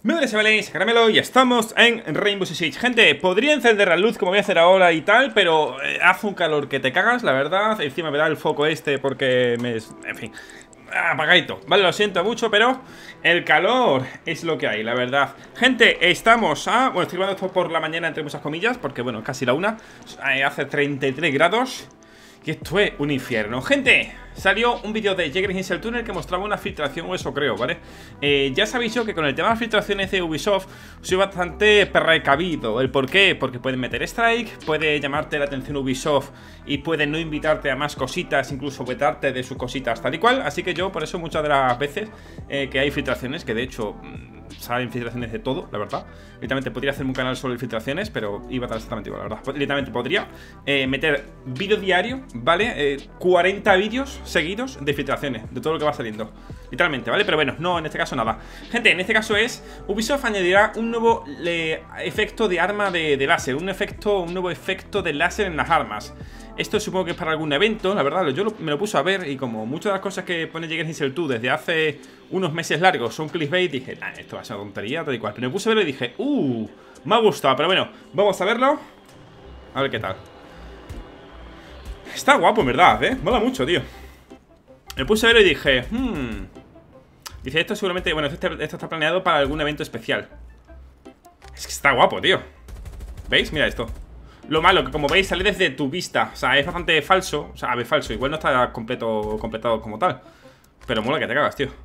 Muy buenas, chavales, Caramelo, y estamos en Rainbow Six Siege. Gente, podría encender la luz como voy a hacer ahora y tal, pero hace un calor que te cagas, la verdad. Encima me da el foco este porque me... En fin, apagadito. Vale, lo siento mucho, pero el calor es lo que hay, la verdad. Gente, estamos a... Bueno, estoy grabando esto por la mañana, entre muchas comillas, porque bueno, casi la una. Hace 33 grados. Y esto es un infierno. Gente, salió un vídeo de Jäger Insel Tunnel que mostraba una filtración, o eso creo, ¿vale? Ya sabéis yo que con el tema de las filtraciones de Ubisoft soy bastante precavido. ¿El por qué? Porque pueden meter strike, puede llamarte la atención Ubisoft y puede no invitarte a más cositas, incluso vetarte de sus cositas tal y cual. Así que yo, por eso muchas de las veces que hay filtraciones, que de hecho... salen filtraciones de todo, la verdad. Literalmente podría hacerme un canal sobre filtraciones, pero iba a estar exactamente igual, la verdad. Literalmente podría meter vídeo diario, ¿vale? 40 vídeos seguidos de filtraciones, de todo lo que va saliendo. Literalmente, ¿vale? Pero bueno, no, en este caso nada. Gente, en este caso es... Ubisoft añadirá un nuevo efecto de arma de láser. Un nuevo efecto de láser en las armas. Esto supongo que es para algún evento, la verdad. Yo me lo puse a ver y como muchas de las cosas que pone Jäger Insel 2 desde hace unos meses largos son clickbait, dije, esto va a ser una tontería, tal y cual. Pero me puse a verlo y dije, me ha gustado. Pero bueno, vamos a verlo. A ver qué tal. Está guapo, en verdad, mola mucho, tío. Me puse a verlo y dije, dice, esto seguramente, bueno, esto está planeado para algún evento especial. Es que está guapo, tío. ¿Veis? Mira esto. Lo malo, que como veis sale desde tu vista. O sea, es bastante falso. O sea, a ver, falso, igual no está completado como tal. Pero mola que te cagas, tío.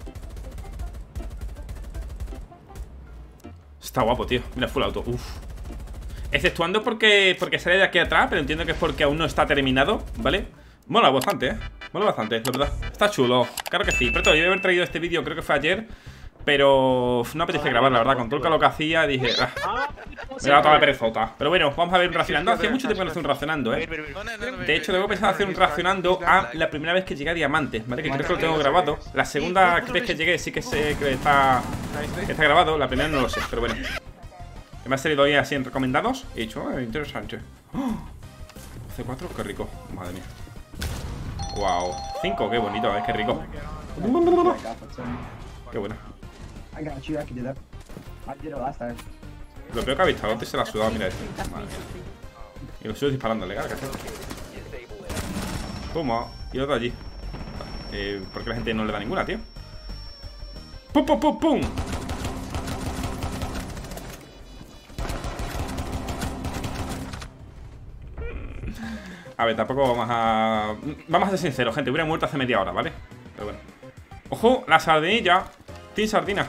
Está guapo, tío. Mira, full auto, exceptuando porque sale de aquí atrás. Pero entiendo que es porque aún no está terminado, ¿vale? Mola bastante, mola bastante, la verdad. Está chulo, claro que sí. Pero yo voy a haber traído este vídeo, creo que fue ayer, pero no apetece grabar, la verdad. Con todo el calor que hacía, dije, me da toda la perezota. Pero bueno, vamos a ver un racionando. Hacía mucho tiempo que no estoy un racionando, De hecho, tengo pensado hacer un racionando a la primera vez que llegué a diamante, ¿vale? Que creo que lo tengo grabado. La segunda vez que llegué sí que sé que está grabado. La primera no lo sé, pero bueno. Me ha salido hoy así en recomendados. He dicho, interesante. C4, qué rico, madre mía. Wow, 5, qué bonito, qué rico. Qué bueno. Lo peor que ha visto, antes se la ha sudado, mira esto. Madre mía. Y lo sigo disparándole, cara, que hace. Toma, y otro allí. ¿Por qué la gente no le da ninguna, tío? ¡Pum, pum, pum, pum! A ver, tampoco vamos a ser sinceros, gente. Hubiera muerto hace media hora, ¿vale? Pero bueno. ¡Ojo! La sardinilla. Team sardina.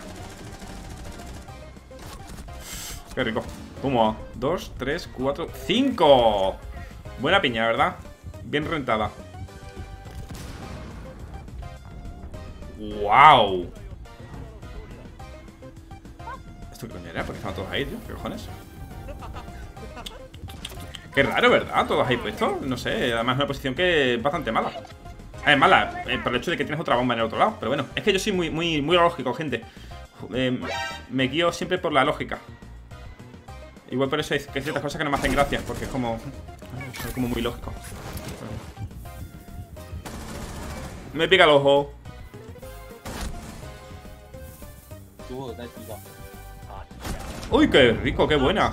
Qué rico. 1, 2, 3, 4, 5. Buena piña, ¿verdad? Bien rentada. ¡Wow! ¿Esto qué coño era? ¿Por qué estaban todos ahí, tío? ¿Qué cojones? Qué raro, ¿verdad? Todos ahí puestos. No sé, además es una posición que es bastante mala. Es mala, por el hecho de que tienes otra bomba en el otro lado. Pero bueno, es que yo soy muy lógico, gente. Me guío siempre por la lógica. Igual por eso hay ciertas cosas que no me hacen gracia, porque es como... soy como muy lógico. Me pica el ojo. Uy, qué rico, qué buena.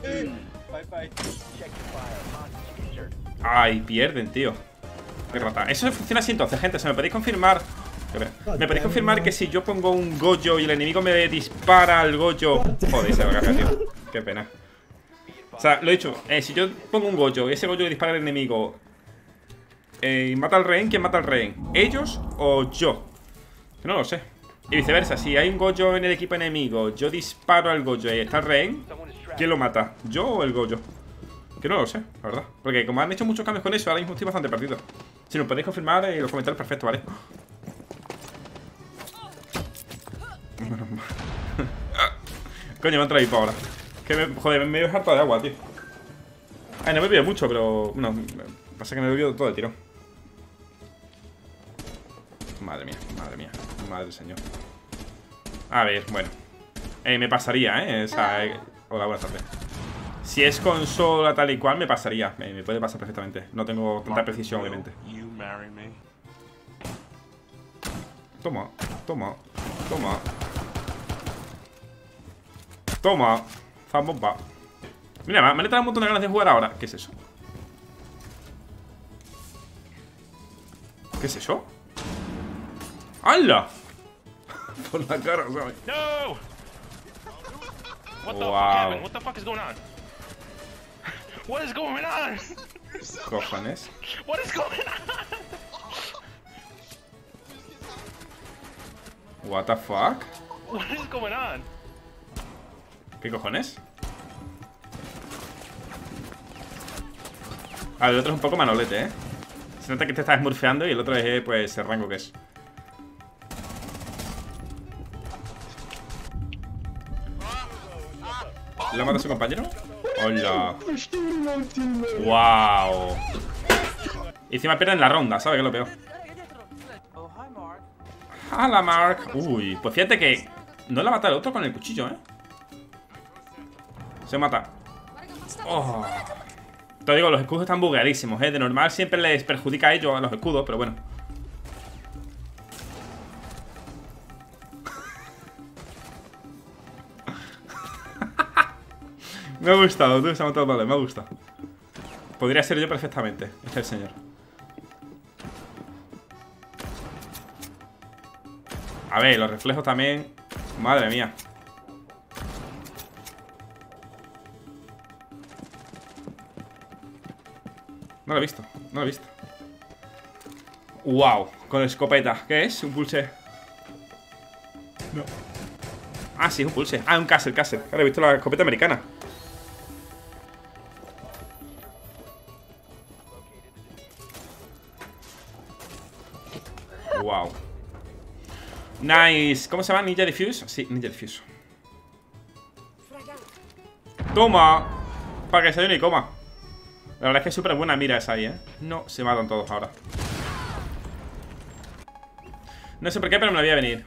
Ay, pierden, tío. Qué rata. Eso funciona así entonces, gente. ¿Se me podéis confirmar? ¿Me podéis confirmar que si yo pongo un gojo y el enemigo me dispara al gojo? Joder, se va a cagar, tío. Qué pena. O sea, lo he dicho. Si yo pongo un gojo y ese gojo dispara al enemigo y mata al rehén, ¿quién mata al rehén? ¿Ellos o yo? Que no lo sé. Y viceversa, si hay un gojo en el equipo enemigo, yo disparo al gojo y está el rehén, ¿quién lo mata? ¿Yo o el gojo? Que no lo sé, la verdad. Porque como han hecho muchos cambios con eso, ahora mismo estoy bastante perdido. Si me podéis confirmar en los comentarios, perfecto, ¿vale? Coño, me han traído para ahora. Joder, me he bebido harto de agua, tío. No me he bebido mucho, pero... No, pasa que me he bebido todo de tiro. Madre mía, madre señor. A ver, bueno. Me pasaría, hola, buenas tardes. Si es consola tal y cual, me pasaría. Me puede pasar perfectamente. No tengo tanta precisión, obviamente. Toma, toma, toma. Toma. Zambomba. Mira, me han entrado un montón de ganas de jugar ahora. ¿Qué es eso? ¿Qué es eso? ¡Hala! Por la cara, ¿sabes? No! What the Wow. fuck happened? What the fuck is going on? What is going on? Cojones. What is going on? What the fuck? What is going on? ¿Qué cojones? Ah, el otro es un poco manolete, ¿eh? Se nota que te estás smurfeando y el otro es, pues, el rango que es. ¿Lo mata a su compañero? ¡Hola! ¡Wow! Y encima pierden la ronda, ¿sabes qué es lo peor? ¡Hala, Mark! Uy, pues fíjate que no la mata el otro con el cuchillo, ¿eh? Se mata. Oh. Te digo, los escudos están bugueadísimos, ¿eh? De normal siempre les perjudica a ellos, a los escudos, pero bueno. Me ha gustado, tú, se ha matado, vale, me ha gustado. Podría ser yo perfectamente. Este es el señor. A ver, los reflejos también. Madre mía. No lo he visto, no lo he visto. Wow, con escopeta. ¿Qué es? Un pulse. No. Ah, sí, es un pulse. Ah, un castle. Ahora he visto la escopeta americana. Wow. Nice. ¿Cómo se llama? ¿Ninja Diffuse? Sí, Ninja Diffuse. Toma. Para que se dé y coma. La verdad es que es súper buena mira esa ahí, ¿eh? No, se matan todos ahora. No sé por qué, pero me la voy a venir.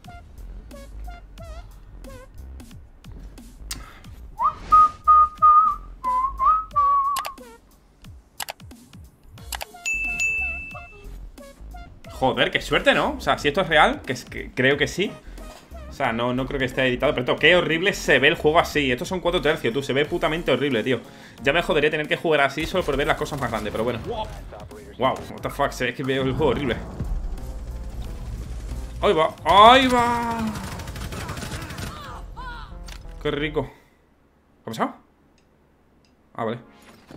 Joder, qué suerte, ¿no? O sea, si esto es real, que creo que sí. O sea, no creo que esté editado. Pero qué horrible se ve el juego así. Estos son 4 tercios, tú. Se ve putamente horrible, tío. Ya me jodería tener que jugar así solo por ver las cosas más grandes, pero bueno. Wow, what the fuck, se ve que veo el juego horrible. ¡Ahí va! ¡Ahí va! ¡Qué rico! ¿Qué ha pasado? Ah, vale.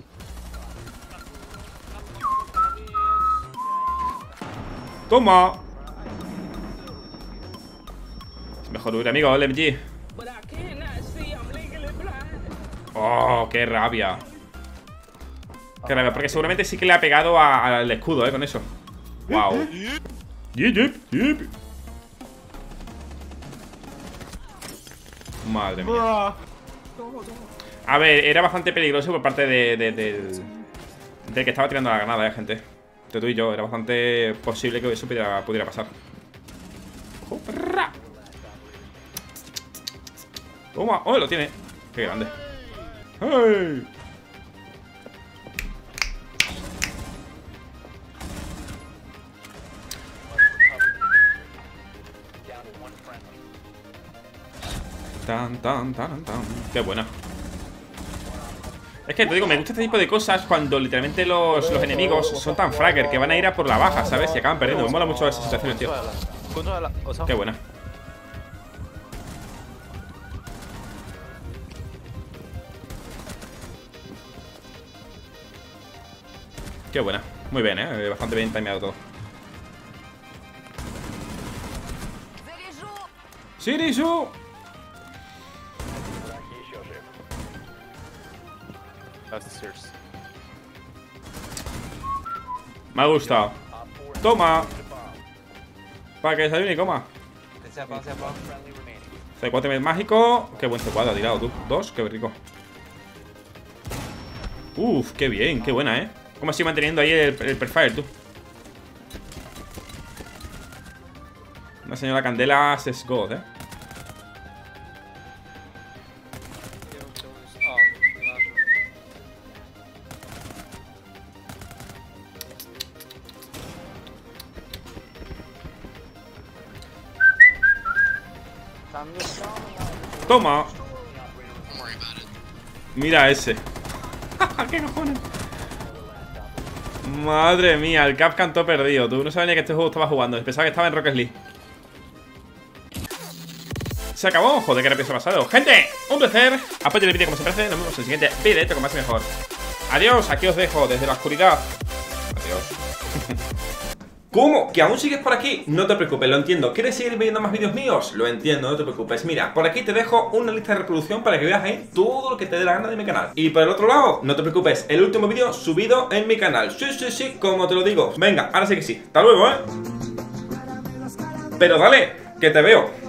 ¡Toma! Es mejor huir, amigo, LMG. ¡Oh, qué rabia! Qué rabia, porque seguramente sí que le ha pegado al escudo, con eso. ¡Wow! ¡Yip! Madre mía. A ver, era bastante peligroso por parte del que estaba tirando la granada, gente. Entre tú y yo, era bastante posible que eso pudiera pasar. Toma, oh, lo tiene. Qué grande. ¡Hey! Tan. Qué buena. Es que te digo, me gusta este tipo de cosas cuando literalmente los enemigos son tan fragger que van a ir a por la baja, ¿sabes? Y acaban perdiendo. Me mola mucho esa sensación, tío. Qué buena. Qué buena. Muy bien, bastante bien timeado todo. ¡Sirisu! Me ha gustado. Toma. Para que desayune y coma. C4 mágico. Qué buen C4 ha tirado tú. 2, qué rico. Uf, qué bien, qué buena, ¿Cómo sigue manteniendo ahí el perfire, tú? Una señora Candela es God, Toma. Mira ese. ¿Qué cojones? Madre mía, el Cap cantó perdido. Tú no sabías ni que este juego estaba jugando. Pensaba que estaba en Rocket League. Se acabó. Joder, qué rápido se ha pasado. Gente, un placer. Apoyen el vídeo como siempre hace. Nos vemos en el siguiente vídeo con más y mejor. Adiós, aquí os dejo desde la oscuridad. Adiós. ¿Cómo? ¿Que aún sigues por aquí? No te preocupes, lo entiendo. ¿Quieres seguir viendo más vídeos míos? Lo entiendo, no te preocupes. Mira, por aquí te dejo una lista de reproducción para que veas ahí todo lo que te dé la gana de mi canal. Y por el otro lado, no te preocupes, el último vídeo subido en mi canal. Sí, sí, sí, como te lo digo. Venga, ahora sí que sí. Hasta luego, ¿eh? Pero dale, que te veo.